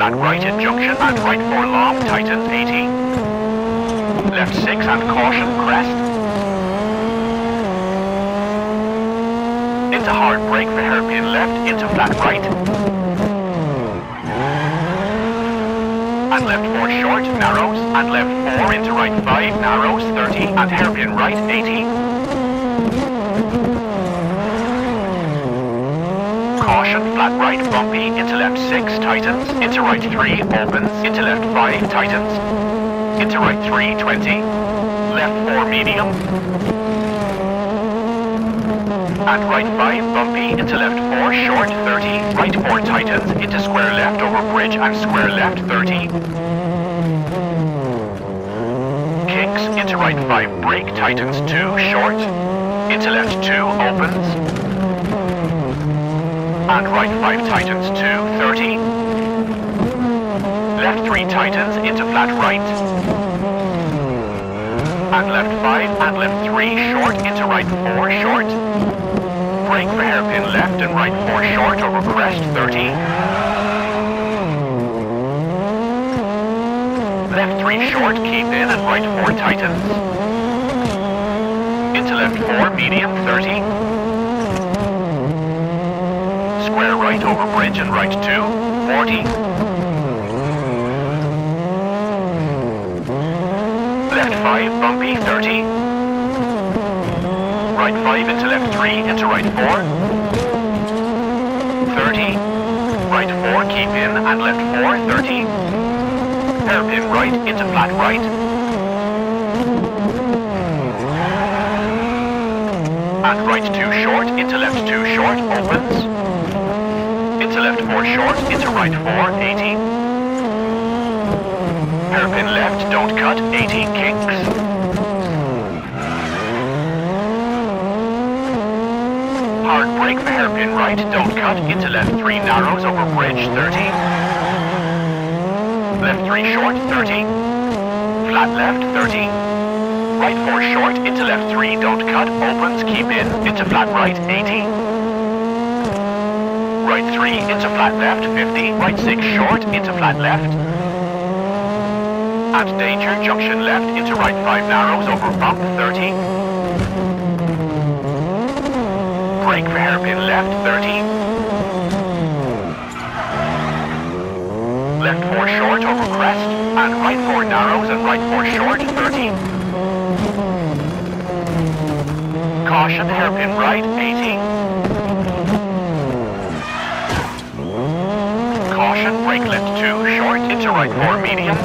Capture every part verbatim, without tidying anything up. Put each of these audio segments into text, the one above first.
and right at junction and right four long, tightens eighty. Left six and caution, crest. Into hard brake for hairpin left, into flat right. And left four short, narrows, and left four into right five, narrows, thirty, and hairpin right, eighty. Caution, flat right, bumpy, into left six, tightens, into right three, opens, into left five, tightens, into right three, twenty, left four, medium, and right five, bumpy, into left four, short, thirty, right four, tightens, into square left over bridge and square left, thirty. Kicks, into right five, brake, tightens two, short, into left two, opens, and right five, tightens two, thirty. Left three, tightens, into flat right, and left five, and left three, short, into right four, short. Brake for hairpin left and right four short over crest, thirty. Left three short, keep in and right four tightens. Into left four, medium, thirty. Square right over bridge and right two, forty. Left five, bumpy, thirty. Right five into left three, into right four. thirty. Right four, keep in, and left four, thirty. Hairpin right, into flat right. And right two short, into left two short, opens. Into left four short, into right four, eighty. Hairpin left, don't cut, eighty, kicks. Hard brake for hairpin right, don't cut, into left three narrows over bridge, thirty. Left three short, thirty. Flat left, thirty. Right four short, into left three, don't cut, opens, keep in, into flat right, eighty. Right three, into flat left, fifty. Right six short, into flat left. At danger, junction left, into right five narrows over bump, thirty. Brake for hairpin left, thirty. Left four short over crest, and right four narrows and right four short, thirty. Caution, hairpin right, eighty. Caution, brake left two short, into right four medium.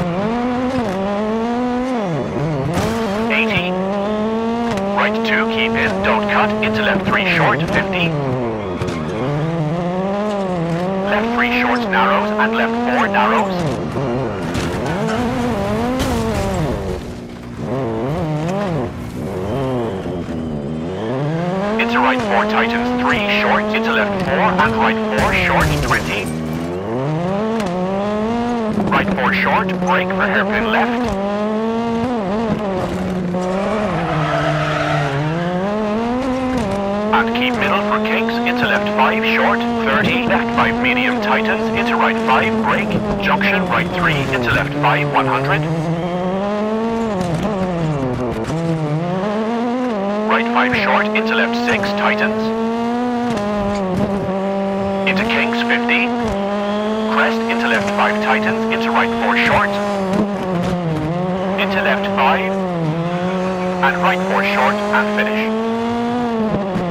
eighty. Right two, keep in, don't cut, into left three short, fifty. Left three short narrows and left four narrows. Into right four tightens three short, into left four and right four short, twenty. Right four short, brake for hairpin left. And keep middle for kicks, into left five short, thirty, left five medium tightens, into right five, brake, junction, right three, into left five, one hundred. Right five short, into left six, tightens. Into kinks, fifty. Crest, into left five, tightens, into right four short. Into left five. And right four short, and finish.